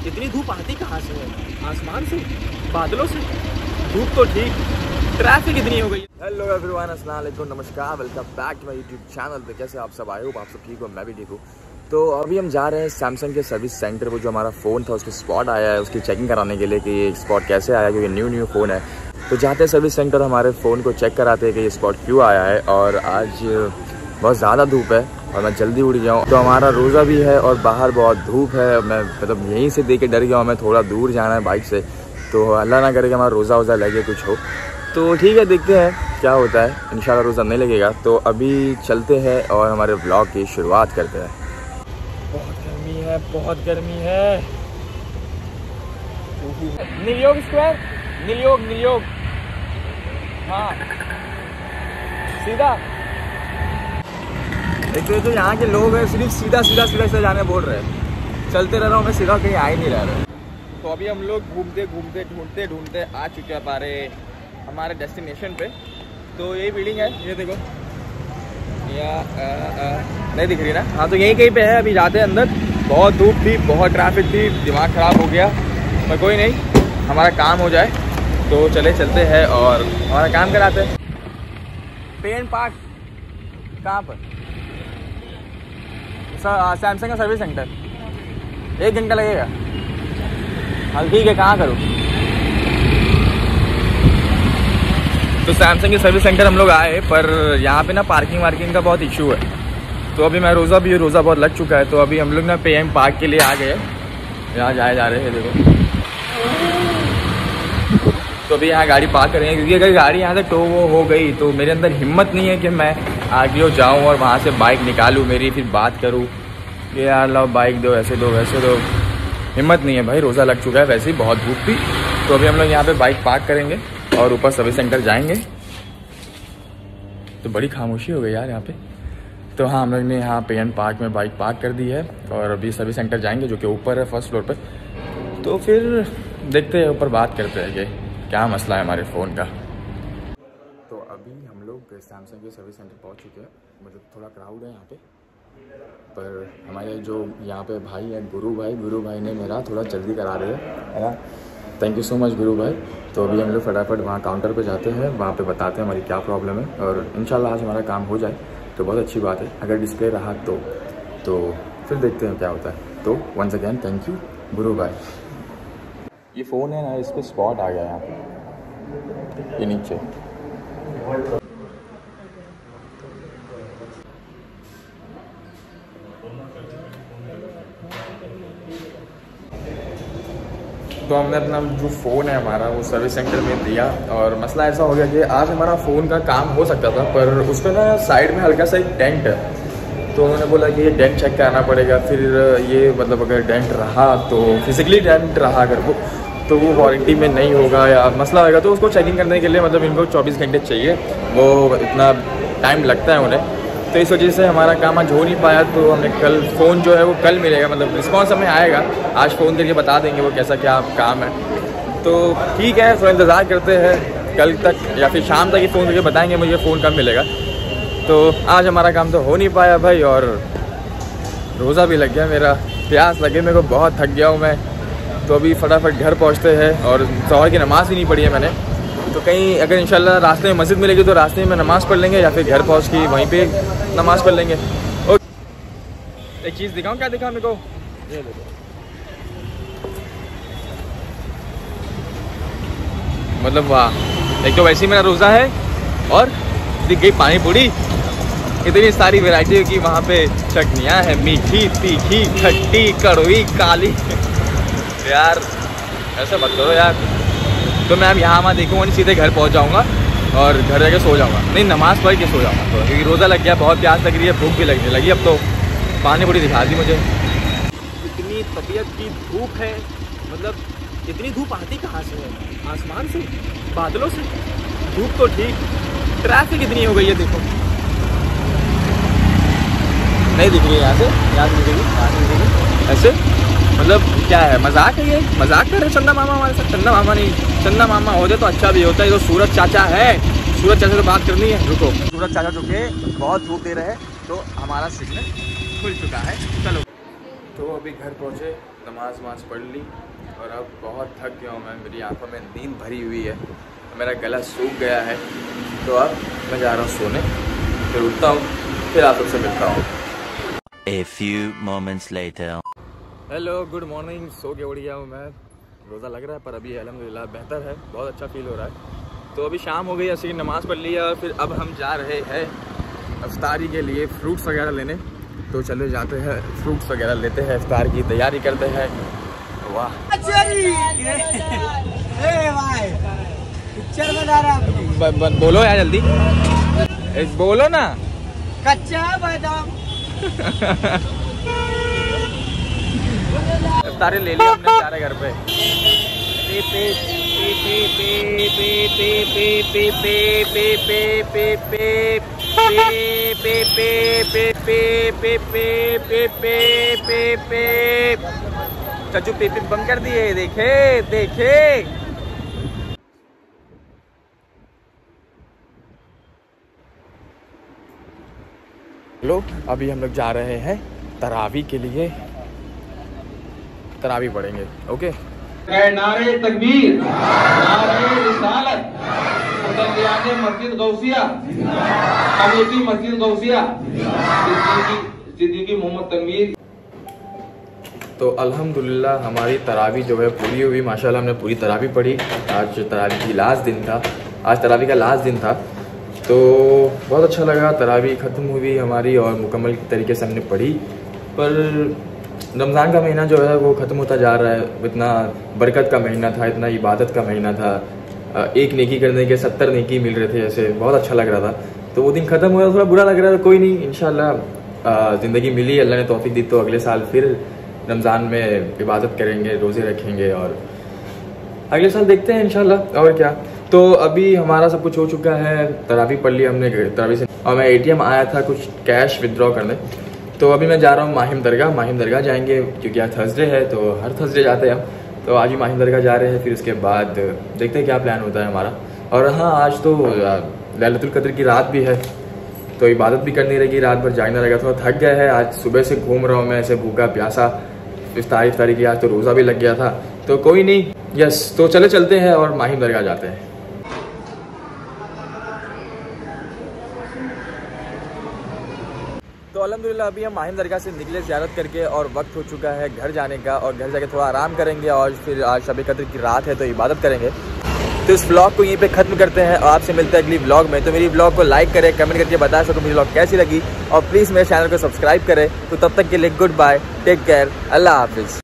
इतनी धूप आती कहाँ से है? आसमान से, बादलों से? धूप तो ठीक, ट्रैफिक इतनी हो गई। हेलो एवरीवन, अस्सलाम वालेकुम, नमस्कार, welcome back to my YouTube channel पे। कैसे आप सब आए हो? आप सब ठीक हो? मैं भी ठीक हूँ। तो अभी हम जा रहे हैं सैमसंग के सर्विस सेंटर। वो जो हमारा फ़ोन था उसके स्पॉट आया है, उसकी चेकिंग कराने के लिए कि ये स्पॉट कैसे आया, क्योंकि न्यू फ़ोन है। तो जाते हैं सर्विस सेंटर, हमारे फ़ोन को चेक कराते हैं कि ये स्पॉट क्यों आया है। और आज बहुत ज़्यादा धूप है और मैं जल्दी उड़ गया हूँ। तो हमारा रोज़ा भी है और बाहर बहुत धूप है। मैं मतलब यहीं से देख के डर गया हूँ। मैं थोड़ा दूर जाना है बाइक से, तो अल्लाह ना करे कि हमारा रोज़ा वोज़ा लगे कुछ हो। तो ठीक है, देखते हैं क्या होता है। इंशाल्लाह रोज़ा नहीं लगेगा। तो अभी चलते हैं और हमारे व्लॉग की शुरुआत करते हैं। बहुत गर्मी है, बहुत गर्मी है। न्यूयॉर्क स्क्वायर, न्यूयॉर्क, हाँ सीधा। एक तो यहाँ के लोग हैं सिर्फ सीधा जाने बोल रहे हैं। चलते रह रहा हूँ मैं, सीधा कहीं आ ही नहीं रह रहा। तो अभी हम लोग घूमते ढूंढते आ चुके हैं हमारे डेस्टिनेशन पे। तो यही बिल्डिंग है, ये देखो, या नहीं दिख रही ना? हाँ, तो यहीं कहीं पे है। अभी जाते हैं अंदर। बहुत धूप थी, बहुत ट्रैफिक थी, दिमाग ख़राब हो गया, पर कोई नहीं, हमारा काम हो जाए तो चलते हैं और हमारा काम कराते हैं। पे एंड पार्क कहाँ पर? सैमसंग का सर्विस सेंटर। 1 घंटा लगेगा। हाँ ठीक है, कहाँ करूँ? तो सैमसंग के सर्विस सेंटर हम लोग आए, पर यहाँ पे ना पार्किंग का बहुत इशू है। तो अभी मैं रोज़ा बहुत लग चुका है। तो अभी हम लोग ना PM पार्क के लिए आ गए। यहाँ जा रहे हैं, देखो। तो अभी यहाँ गाड़ी पार्क करेंगे, क्योंकि अगर गाड़ी यहाँ से टो हो गई तो मेरे अंदर हिम्मत नहीं है कि मैं आगे जाऊँ और वहाँ से बाइक निकालूँ मेरी, फिर बात करूँ कि यार लो बाइक दो, ऐसे दो वैसे दो। हिम्मत नहीं है भाई, रोज़ा लग चुका है, वैसे ही बहुत धूप थी। तो अभी हम लोग यहाँ पे बाइक पार्क करेंगे और ऊपर सर्विस सेंटर जाएंगे। तो बड़ी खामोशी हो गई यार यहाँ पे। तो हाँ, हम लोग ने यहाँ PM पार्क में बाइक पार्क कर दी है और अभी सर्विस सेंटर जाएंगे, जो कि ऊपर है, 1st फ्लोर पर। तो फिर देखते हैं, ऊपर बात करते हैं कि क्या मसला है हमारे फ़ोन का। तो अभी हम लोग सैमसंग के सर्विस सेंटर पहुँच चुके हैं। मतलब थोड़ा क्राउड है यहाँ पे, पर हमारे जो यहाँ पे भाई है, गुरु भाई ने मेरा थोड़ा जल्दी करा रहे है ना। थैंक यू सो मच गुरु भाई। तो अभी हम लोग फटाफट वहाँ काउंटर पे जाते हैं, वहाँ पे बताते हैं हमारी क्या प्रॉब्लम है, और इंशाल्लाह आज हमारा काम हो जाए तो बहुत अच्छी बात है। अगर डिस्प्ले रहा तो फिर देखते हैं क्या होता है। तो वंस अगेन थैंक यू गुरु भाई। ये फ़ोन है ना, इस पर स्पॉट आ गया यहाँ पे, ये नीचे। तो हमने अपना जो फ़ोन है हमारा वो सर्विस सेंटर में दिया, और मसला ऐसा हो गया कि आज हमारा फ़ोन का काम हो सकता था, पर उस पर ना साइड में हल्का सा एक डेंट है। तो उन्होंने बोला कि ये डेंट चेक कराना पड़ेगा। फिर ये मतलब अगर डेंट रहा तो फिजिकली डेंट रहा अगर वो, तो वो वारंटी में नहीं होगा या मसला होगा। तो उसको चेकिंग करने के लिए मतलब इनको 24 घंटे चाहिए, वो इतना टाइम लगता है उन्हें। तो इस वजह से हमारा काम आज हो नहीं पाया। तो हमें कल फ़ोन जो है वो कल मिलेगा, मतलब रिस्पॉन्स हमें आएगा। आज फ़ोन करके बता देंगे वो कैसा क्या काम है। तो ठीक है, तो इंतज़ार करते हैं कल तक या फिर शाम तक ही फ़ोन करके बताएंगे मुझे फ़ोन कब मिलेगा। तो आज हमारा काम तो हो नहीं पाया भाई, और रोज़ा भी लग गया मेरा, प्यास लगे मेरे को, बहुत थक गया हूँ मैं। तो अभी फटाफट घर पहुँचते हैं, और ज़ोहर की नमाज़ भी नहीं पढ़ी है मैंने। तो कहीं अगर इंशाल्लाह रास्ते में मस्जिद मिलेगी तो रास्ते में नमाज़ पढ़ लेंगे, या फिर घर पहुँच के वहीं पे नमाज़ पढ़ लेंगे। ओके, एक चीज़ दिखाऊँ? क्या दिखाऊँ मेरे को? ये देखो, मतलब वाह। एक तो वैसे ही मेरा रोज़ा है, और दिख गई पानी पूरी। इतनी सारी वैरायटी की वहाँ पे चटनियाँ हैं, मीठी, तीखी, खट्टी, कड़वी, काली। यार ऐसा मत करो यार। तो मैं अब यहाँ वहाँ देखूँगा नहीं, सीधे घर पहुँच जाऊँगा और घर जाके सो जाऊँगा। नहीं, नमाज़ पढ़ के सो जाऊँगा, तो क्योंकि रोज़ा लग गया, बहुत प्यास लग रही है, भूख भी लगने लगी। अब तो पानी पूरी दिखा दी मुझे। इतनी तबीयत की धूप है, मतलब इतनी धूप आती कहाँ से है? आसमान से, बादलों से? धूप तो ठीक, ट्रैफिक इतनी हो गई है, देखो। नहीं दिख रही है यहाँ से, यहाँ से दिखेगी ऐसे। मतलब क्या है, मजाक है ये? मजाक कर रहे चंदा मामा हमारे साथ? चंदा मामा नहीं, चंदा मामा होते तो अच्छा भी होता है। ये तो सूरज चाचा है, सूरज चाचा से बात करनी है। रुको, सूरज चाचा जो के बहुत धूप दे रहे हैं, तो हमारा सिग्नल खुल चुका है। चलो, तो अभी घर पहुँचे नमाज वमाज पढ़ ली और अब बहुत थक गया हूँ मैं, मेरी आंखों में नींद भरी हुई है, मेरा गला सूख गया है। तो अब मैं जा रहा हूँ सोने, फिर उठता हूँ, फिर आप सबसे मिलता हूँ। A few moments later. Hello, good morning. सो के उठ गया हूँ मैं, रोज़ा लग रहा है पर अभी अल्हम्दुलिल्लाह बेहतर है, बहुत अच्छा फील हो रहा है। तो अभी शाम हो गई, ऐसी नमाज़ पढ़ लिया और फिर अब हम जा रहे हैं इफ्तारी के लिए फ्रूट्स वगैरह लेने। तो चले जाते हैं, फ्रूट्स वगैरह लेते हैं, इफ्तार की तैयारी करते हैं। वाह, बोलो यार जल्दी, बोलो ना। कच्चा बादाम इफ्तारी ले लिया हमने सारे घर पे। चचू पीपी बंद कर दिए, देखे देखे। लोग अभी हम लोग जा रहे हैं तरावी के लिए, तरावी पढ़ेंगे। ओके, नारे तकबीर, नारे रिसालत, मुसल्लियाने मस्जिद गौसिया, कमेटी मस्जिद गौसिया, सिद्दीकी मोहम्मद तनवीर। तो अल्हम्दुलिल्लाह हमारी तरावी जो है पूरी हुई, माशाल्लाह हमने पूरी तरावी पढ़ी। आज तरावी की लास्ट दिन था, आज तरावी का लास्ट दिन था, तो बहुत अच्छा लगा। तरावी ख़त्म हुई हमारी और मुकम्मल तरीके से हमने पढ़ी। पर रमज़ान का महीना जो है वो ख़त्म होता जा रहा है। इतना बरकत का महीना था, इतना इबादत का महीना था, एक नेकी करने के 70 नेकी मिल रहे थे, ऐसे बहुत अच्छा लग रहा था। तो वो दिन ख़त्म हुआ, थोड़ा बुरा लग रहा था। कोई नहीं, इंशाल्लाह ज़िंदगी मिली, अल्लाह ने तौफीक दी तो अगले साल फिर रमज़ान में इबादत करेंगे, रोज़े रखेंगे और अगले साल देखते हैं इंशाल्लाह। और क्या, तो अभी हमारा सब कुछ हो चुका है, तरावी पढ़ लिया हमने तरावी से, और मैं ATM आया था कुछ कैश विदड्रॉ करने। तो अभी मैं जा रहा हूँ माहिम दरगाह जाएंगे, क्योंकि आज थर्सडे है, तो हर थर्सडे जाते हैं हम। तो आज ही माहिम दरगाह जा रहे हैं, फिर उसके बाद देखते हैं क्या प्लान होता है हमारा। और हाँ, आज तो लैलतुल कद्र की रात भी है, तो इबादत भी करनी रहेगी, रात भर जागना रहेगा। थोड़ा थक गया है, आज सुबह से घूम रहा हूँ मैं ऐसे भूखा प्यासा, इफ्तारी की, आज तो रोज़ा भी लग गया था। तो कोई नहीं, यस, तो चलते हैं और माहिम दरगाह जाते हैं। तो अल्हम्दुलिल्लाह अभी हम माहिम दरगाह से निकले ज़ियारत करके, और वक्त हो चुका है घर जाने का, और घर जाके थोड़ा आराम करेंगे, और फिर आज शब कद्र की रात है तो इबादत करेंगे। तो इस व्लॉग को यहीं पे ख़त्म करते हैं और आपसे मिलते हैं अगली व्लॉग में। तो मेरी व्लॉग को लाइक करें, कमेंट करके बता सको मेरी व्लॉग कैसी लगी, और प्लीज़ मेरे चैनल को सब्सक्राइब करें। तो तब तक के लिए गुड बाय, टेक केयर, अल्लाह हाफिज़।